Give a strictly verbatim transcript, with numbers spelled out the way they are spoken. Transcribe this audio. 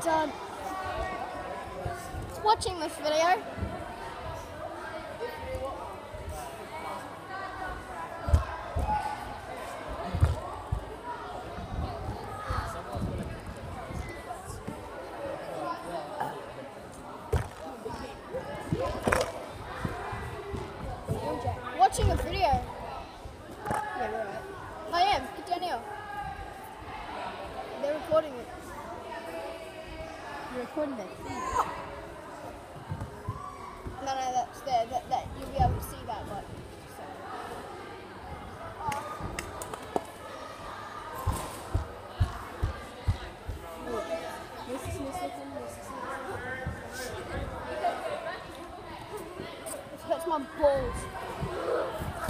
done. Watching this video. Watching a video. Yeah, right. I am. Get down here. They're recording it. You're recording it. No, no, that's there. That, that you'll be able to see that, but. It hurts my balls.